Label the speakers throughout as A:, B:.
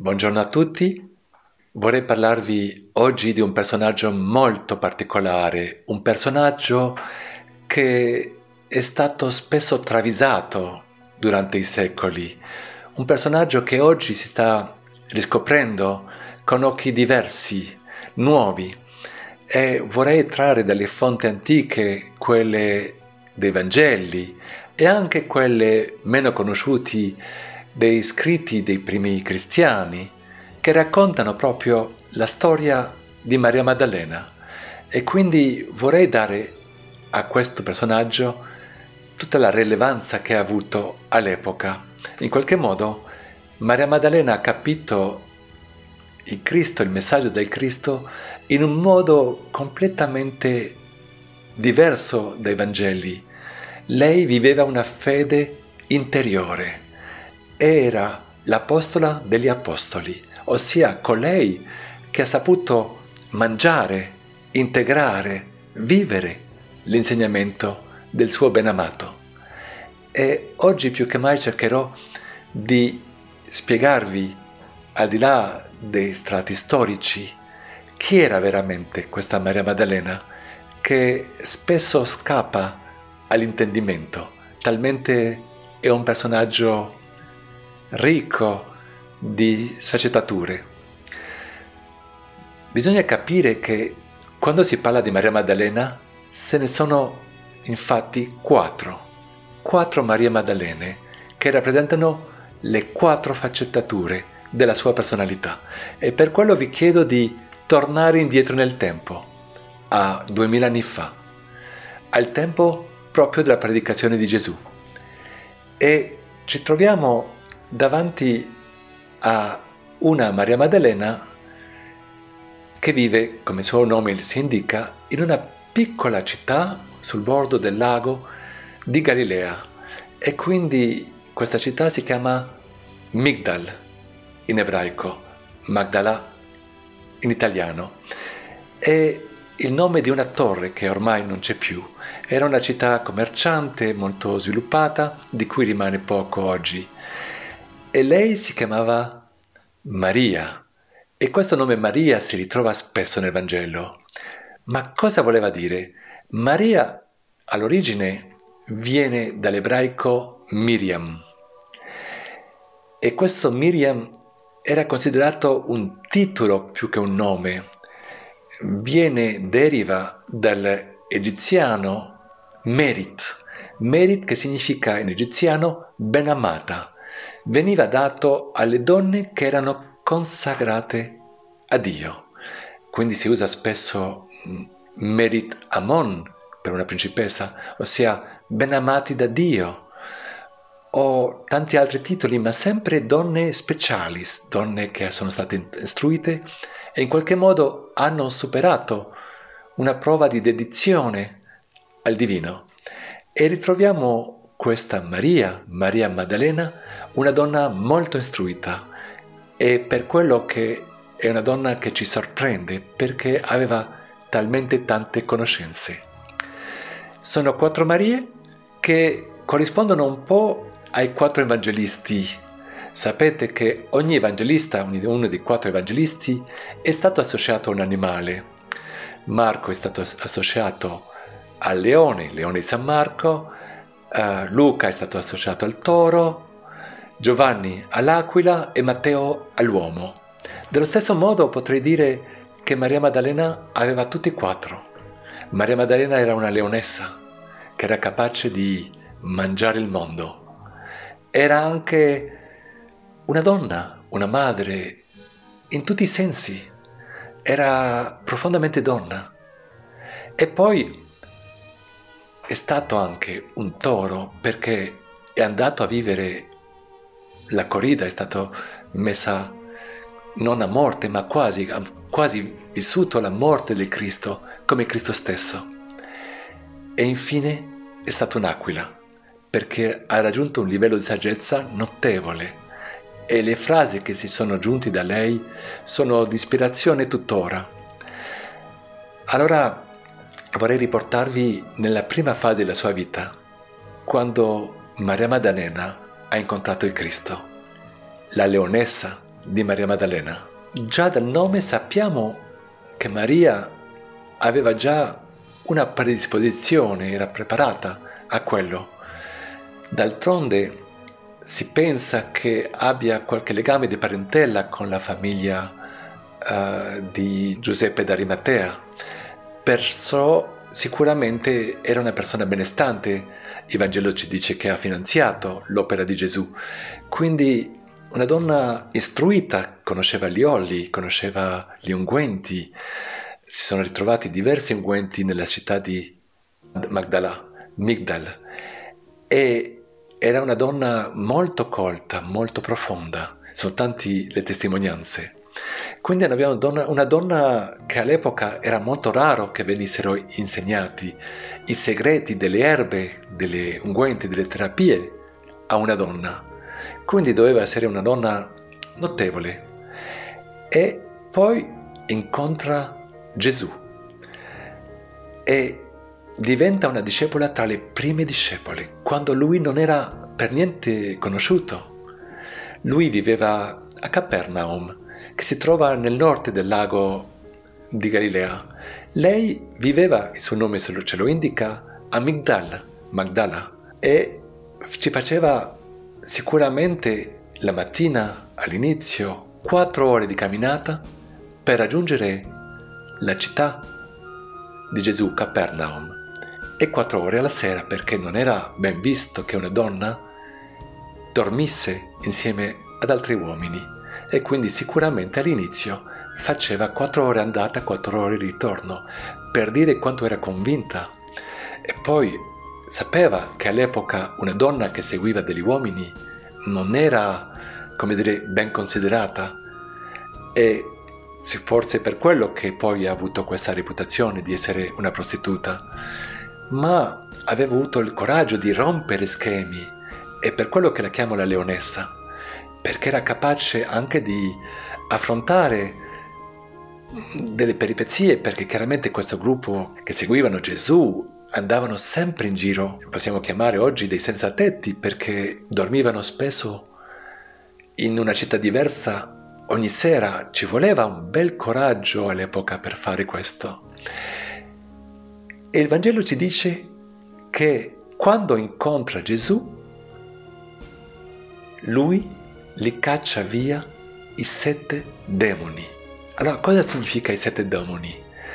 A: Buongiorno a tutti. Vorrei parlarvi oggi di un personaggio molto particolare, un personaggio che è stato spesso travisato durante i secoli, un personaggio che oggi si sta riscoprendo con occhi diversi, nuovi, e vorrei trarre dalle fonti antiche, quelle dei Vangeli e anche quelle meno conosciuti dei scritti dei primi cristiani, che raccontano proprio la storia di Maria Maddalena, e quindi vorrei dare a questo personaggio tutta la rilevanza che ha avuto all'epoca. In qualche modo Maria Maddalena ha capito il Cristo, il messaggio del Cristo, in un modo completamente diverso dai Vangeli. Lei viveva una fede interiore, era l'apostola degli apostoli, ossia colei che ha saputo mangiare, integrare, vivere l'insegnamento del suo benamato. E oggi più che mai cercherò di spiegarvi, al di là dei strati storici, chi era veramente questa Maria Maddalena, che spesso scappa all'intendimento, talmente è un personaggio ricco di sfaccettature. Bisogna capire che quando si parla di Maria Maddalena se ne sono infatti quattro Marie Maddalene che rappresentano le quattro sfaccettature della sua personalità, e per quello vi chiedo di tornare indietro nel tempo, a 2000 anni fa, al tempo proprio della predicazione di Gesù, e ci troviamo davanti a una Maria Maddalena che vive, come il suo nome si indica, in una piccola città sul bordo del lago di Galilea, e quindi questa città si chiama Migdal in ebraico, Magdala in italiano. È il nome di una torre che ormai non c'è più. Era una città commerciante molto sviluppata, di cui rimane poco oggi. E lei si chiamava Maria. E questo nome Maria si ritrova spesso nel Vangelo. Ma cosa voleva dire? Maria all'origine viene dall'ebraico Miriam. E questo Miriam era considerato un titolo più che un nome. Deriva dall'egiziano Merit che significa in egiziano benamata. Veniva dato alle donne che erano consacrate a Dio. Quindi si usa spesso Merit Amon per una principessa, ossia benamati da Dio, o tanti altri titoli, ma sempre donne specialis, donne che sono state istruite e in qualche modo hanno superato una prova di dedizione al divino. E ritroviamo questa Maria Maddalena, una donna molto istruita, e per quello che è una donna che ci sorprende, perché aveva talmente tante conoscenze. Sono quattro Marie che corrispondono un po' ai quattro evangelisti. Sapete che ogni evangelista, uno dei quattro evangelisti, è stato associato a un animale. Marco è stato associato al leone di San Marco, Luca è stato associato al toro, Giovanni all'aquila e Matteo all'uomo. Dello stesso modo potrei dire che Maria Maddalena aveva tutti e quattro. Maria Maddalena era una leonessa che era capace di mangiare il mondo. Era anche una donna, una madre, in tutti i sensi. Era profondamente donna. E poi è stato anche un toro, perché è andato a vivere la corrida, è stato messa non a morte, ma quasi vissuto la morte del Cristo, come Cristo stesso. E infine è stato un'aquila, perché ha raggiunto un livello di saggezza notevole, e le frasi che si sono giunti da lei sono di ispirazione tuttora. Allora vorrei riportarvi nella prima fase della sua vita, quando Maria Maddalena ha incontrato il Cristo. La leonessa di Maria Maddalena. Già dal nome sappiamo che Maria aveva già una predisposizione, era preparata a quello. D'altronde si pensa che abbia qualche legame di parentela con la famiglia di Giuseppe d'Arimatea, perciò sicuramente era una persona benestante. Il Vangelo ci dice che ha finanziato l'opera di Gesù, quindi una donna istruita, conosceva gli oli, conosceva gli unguenti. Si sono ritrovati diversi unguenti nella città di Migdal, e era una donna molto colta, molto profonda. Sono tante le testimonianze. Quindi abbiamo una donna che all'epoca era molto raro che venissero insegnati i segreti delle erbe, delle unguenti, delle terapie a una donna. Quindi doveva essere una donna notevole. E poi incontra Gesù e diventa una discepola tra le prime discepole, quando lui non era per niente conosciuto. Lui viveva a Capernaum, che si trova nel nord del lago di Galilea. Lei viveva, il suo nome ce lo indica, a Magdala, e ci faceva sicuramente la mattina all'inizio 4 ore di camminata per raggiungere la città di Gesù, Capernaum, e 4 ore alla sera, perché non era ben visto che una donna dormisse insieme ad altri uomini, e quindi sicuramente all'inizio faceva 4 ore andata, 4 ore ritorno, per dire quanto era convinta. E poi sapeva che all'epoca una donna che seguiva degli uomini non era, come dire, ben considerata, e forse per quello che poi ha avuto questa reputazione di essere una prostituta, ma aveva avuto il coraggio di rompere schemi, e per quello che la chiamo la leonessa, perché era capace anche di affrontare delle peripezie, perché chiaramente questo gruppo che seguivano Gesù andavano sempre in giro, possiamo chiamare oggi dei senza tetti, perché dormivano spesso in una città diversa ogni sera. Ci voleva un bel coraggio all'epoca per fare questo. E il Vangelo ci dice che quando incontra Gesù, lui li caccia via i 7 demoni. Allora, cosa significa i 7 demoni?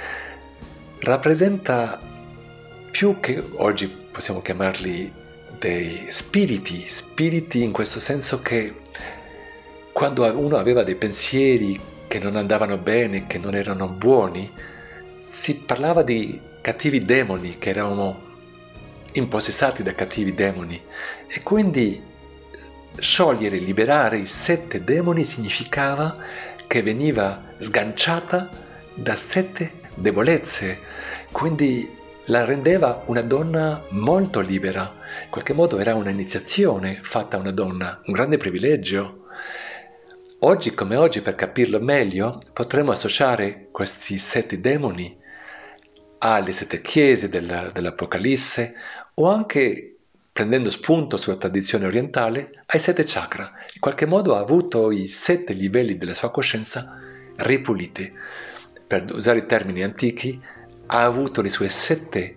A: Rappresenta, più che oggi possiamo chiamarli dei spiriti in questo senso che quando uno aveva dei pensieri che non andavano bene, che non erano buoni, si parlava di cattivi demoni, che eravamo impossessati da cattivi demoni, e quindi sciogliere, liberare i 7 demoni significava che veniva sganciata da 7 debolezze, quindi la rendeva una donna molto libera. In qualche modo era un'iniziazione fatta a una donna, un grande privilegio. Oggi come oggi, per capirlo meglio, potremmo associare questi 7 demoni alle 7 chiese dell'Apocalisse, o anche, prendendo spunto sulla tradizione orientale, ai 7 chakra. In qualche modo ha avuto i 7 livelli della sua coscienza ripuliti. Per usare i termini antichi, ha avuto le sue 7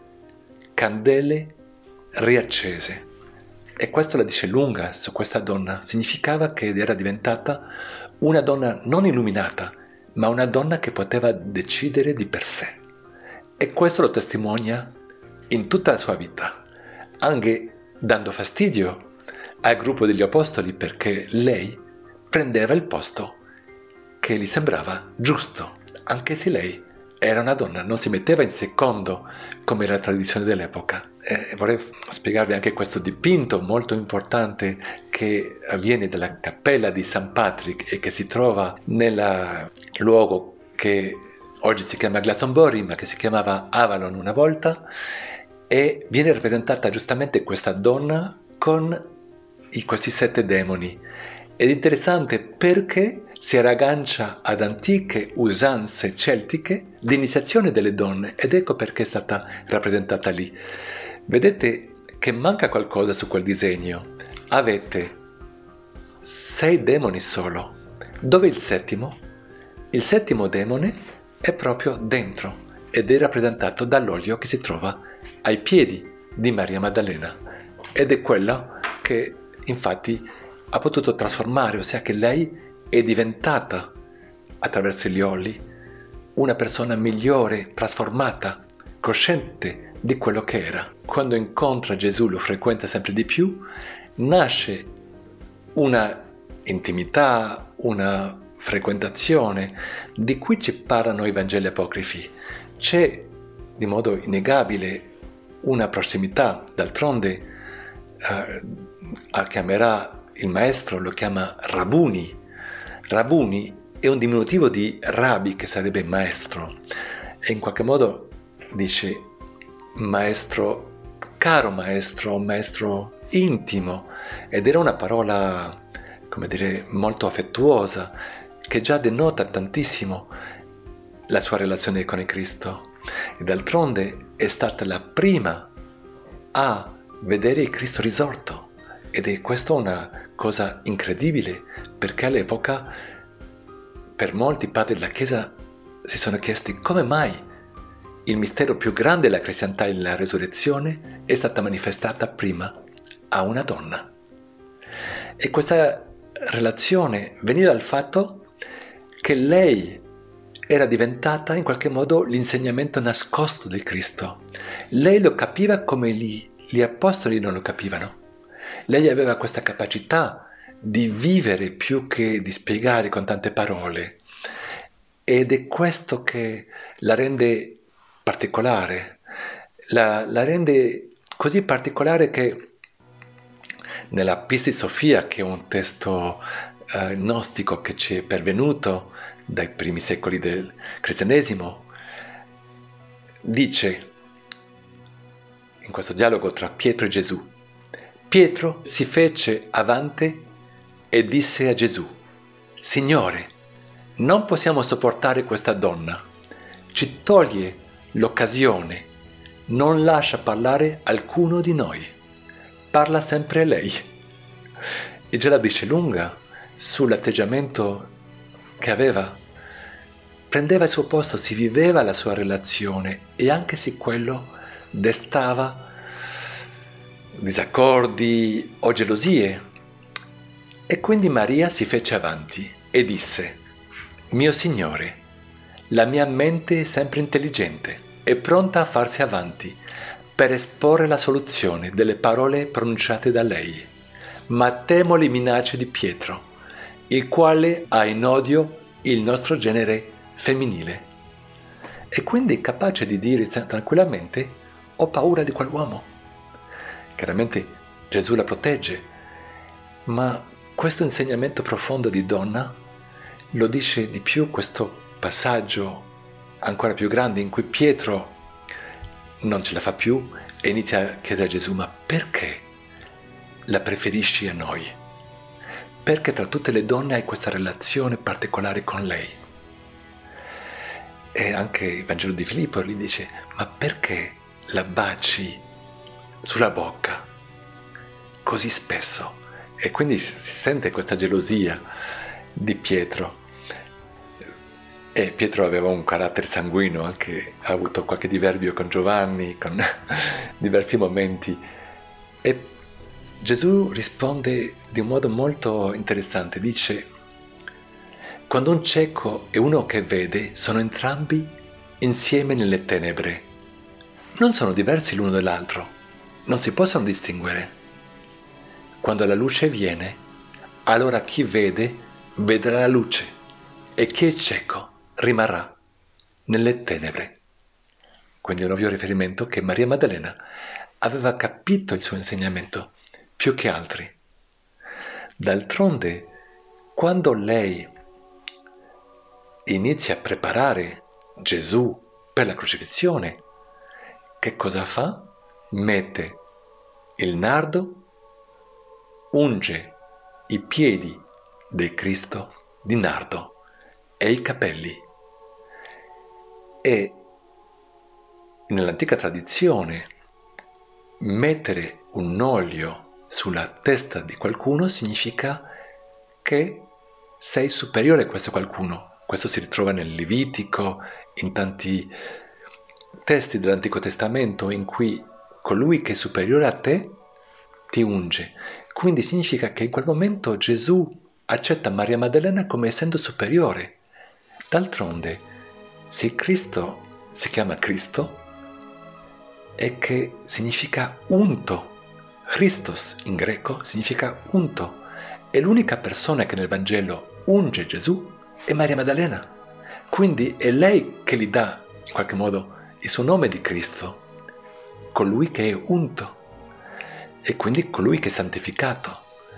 A: candele riaccese. E questo la dice lunga su questa donna. Significava che era diventata una donna non illuminata, ma una donna che poteva decidere di per sé. E questo lo testimonia in tutta la sua vita, anche dando fastidio al gruppo degli apostoli, perché lei prendeva il posto che gli sembrava giusto, anche se lei era una donna, non si metteva in secondo come era la tradizione dell'epoca. Vorrei spiegarvi anche questo dipinto molto importante che avviene dalla cappella di St. Patrick e che si trova nel luogo che oggi si chiama Glastonbury, ma che si chiamava Avalon una volta, e viene rappresentata giustamente questa donna con questi 7 demoni. Ed è interessante perché si raggancia ad antiche usanze celtiche di iniziazione delle donne, ed ecco perché è stata rappresentata lì. Vedete che manca qualcosa su quel disegno. Avete 6 demoni solo, Dove il settimo? Il settimo demone è proprio dentro ed è rappresentato dall'olio che si trova ai piedi di Maria Maddalena ed è quello che infatti ha potuto trasformare, ossia che lei è diventata attraverso gli oli una persona migliore, trasformata, cosciente di quello che era. Quando incontra Gesù, lo frequenta sempre di più, nasce una intimità, una frequentazione di cui ci parlano i Vangeli apocrifi. C'è di modo innegabile una prossimità, d'altronde chiamerà il maestro, lo chiama Rabuni. Rabuni è un diminutivo di Rabbi, che sarebbe maestro, e in qualche modo dice maestro, caro maestro, maestro intimo, ed era una parola, come dire, molto affettuosa, che già denota tantissimo la sua relazione con il Cristo. E d'altronde è stata la prima a vedere il Cristo risorto, ed è questa una cosa incredibile, perché all'epoca per molti padri della Chiesa si sono chiesti come mai il mistero più grande della cristianità e la resurrezione è stata manifestata prima a una donna. E questa relazione veniva dal fatto che lei era diventata in qualche modo l'insegnamento nascosto del Cristo. Lei lo capiva come gli apostoli non lo capivano. Lei aveva questa capacità di vivere più che di spiegare con tante parole, ed è questo che la rende particolare, la rende così particolare che nella Pisti Sofia, che è un testo gnostico che ci è pervenuto dai primi secoli del cristianesimo, dice in questo dialogo tra Pietro e Gesù: Pietro si fece avanti e disse a Gesù: Signore, non possiamo sopportare questa donna, ci toglie l'occasione, non lascia parlare alcuno di noi, parla sempre lei. E già la dice lunga sull'atteggiamento che aveva. Prendeva il suo posto, si viveva la sua relazione, e anche se quello destava disaccordi o gelosie. E quindi Maria si fece avanti e disse: Mio Signore, la mia mente è sempre intelligente e pronta a farsi avanti per esporre la soluzione delle parole pronunciate da lei, ma temo le minacce di Pietro, il quale ha in odio il nostro genere femminile. E quindi capace di dire tranquillamente: ho paura di quell'uomo. Chiaramente Gesù la protegge, ma questo insegnamento profondo di donna lo dice di più questo passaggio ancora più grande in cui Pietro non ce la fa più e inizia a chiedere a Gesù: ma perché la preferisci a noi? Perché tra tutte le donne hai questa relazione particolare con lei? E anche il Vangelo di Filippo gli dice: ma perché la baci sulla bocca così spesso? E quindi si sente questa gelosia di Pietro. E Pietro aveva un carattere sanguigno, anche ha avuto qualche diverbio con Giovanni, con diversi momenti. E Gesù risponde di un modo molto interessante, dice: quando un cieco e uno che vede sono entrambi insieme nelle tenebre, non sono diversi l'uno dall'altro, non si possono distinguere. Quando la luce viene, allora chi vede vedrà la luce, e chi è cieco rimarrà nelle tenebre. Quindi è un ovvio riferimento che Maria Maddalena aveva capito il suo insegnamento più che altri. D'altronde, quando lei inizia a preparare Gesù per la crocifissione, che cosa fa? Mette il nardo, unge i piedi del Cristo di nardo e i capelli. E nell'antica tradizione mettere un olio sulla testa di qualcuno significa che sei superiore a questo qualcuno. Questo si ritrova nel Levitico, in tanti testi dell'Antico Testamento in cui colui che è superiore a te ti unge. Quindi significa che in quel momento Gesù accetta Maria Maddalena come essendo superiore. D'altronde, se Cristo si chiama Cristo, è che significa unto. Christos in greco significa unto. E l'unica persona che nel Vangelo unge Gesù è Maria Maddalena. Quindi è lei che gli dà, in qualche modo, il suo nome di Cristo, colui che è unto, e quindi colui che è santificato.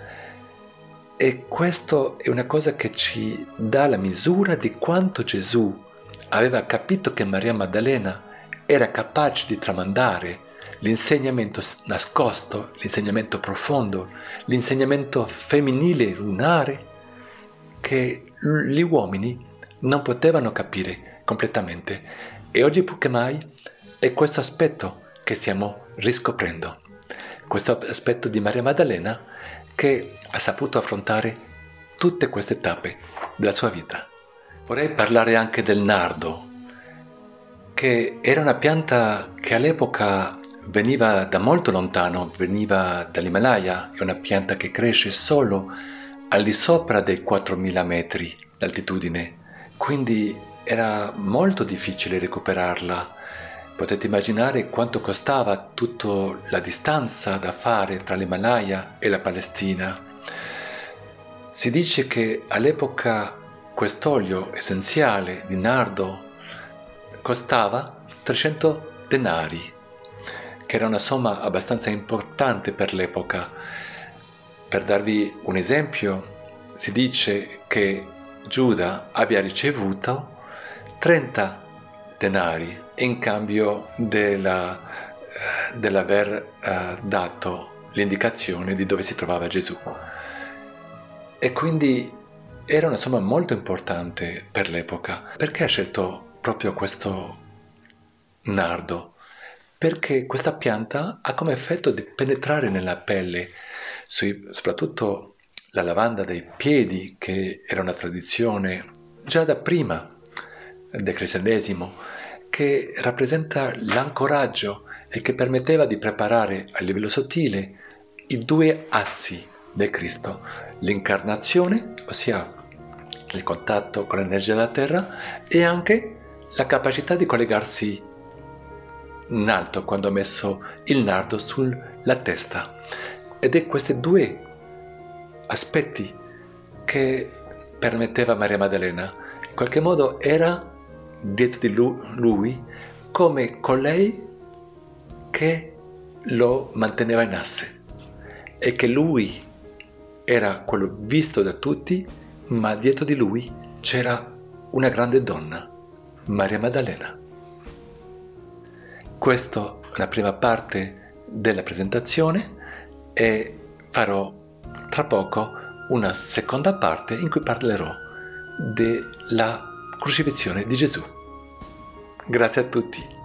A: E questo è una cosa che ci dà la misura di quanto Gesù aveva capito che Maria Maddalena era capace di tramandare l'insegnamento nascosto, l'insegnamento profondo, l'insegnamento femminile lunare che gli uomini non potevano capire completamente. E oggi più che mai è questo aspetto che stiamo riscoprendo, questo aspetto di Maria Maddalena che ha saputo affrontare tutte queste tappe della sua vita. Vorrei parlare anche del nardo, che era una pianta che all'epoca veniva da molto lontano, veniva dall'Himalaya, è una pianta che cresce solo al di sopra dei 4.000 metri d'altitudine, quindi era molto difficile recuperarla. Potete immaginare quanto costava tutta la distanza da fare tra l'Himalaya e la Palestina. Si dice che all'epoca quest'olio essenziale di nardo costava 300 denari, che era una somma abbastanza importante per l'epoca. Per darvi un esempio, si dice che Giuda abbia ricevuto 30 denari in cambio dell'aver dato l'indicazione di dove si trovava Gesù. E quindi era una somma molto importante per l'epoca. Perché ha scelto proprio questo nardo? Perché questa pianta ha come effetto di penetrare nella pelle, soprattutto la lavanda dei piedi, che era una tradizione già da prima del cristianesimo, che rappresenta l'ancoraggio e che permetteva di preparare a livello sottile i due assi del Cristo, l'incarnazione, ossia il contatto con l'energia della terra, e anche la capacità di collegarsi in alto quando ha messo il nardo sulla testa. Ed è questi due aspetti che permetteva a Maria Maddalena. In qualche modo era dietro di lui come colei che lo manteneva in asse, e che lui era quello visto da tutti, ma dietro di lui c'era una grande donna, Maria Maddalena. Questa è la prima parte della presentazione e farò tra poco una seconda parte in cui parlerò della crocifissione di Gesù. Grazie a tutti.